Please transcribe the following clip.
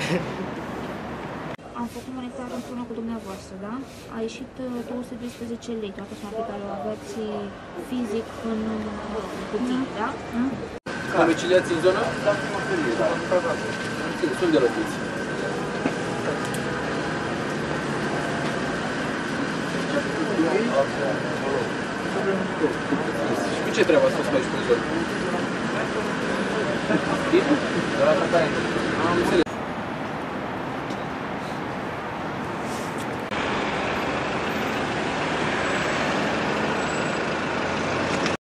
Am făcut monetare împreună cu dumneavoastră, da? A ieșit 212 lei, toată suma pe care o aveți fizic în cutii, da? Domiciliați în zona? Da, sunt de locuiți. Și cu ce treaba să faci pe zonă? Am înțeles.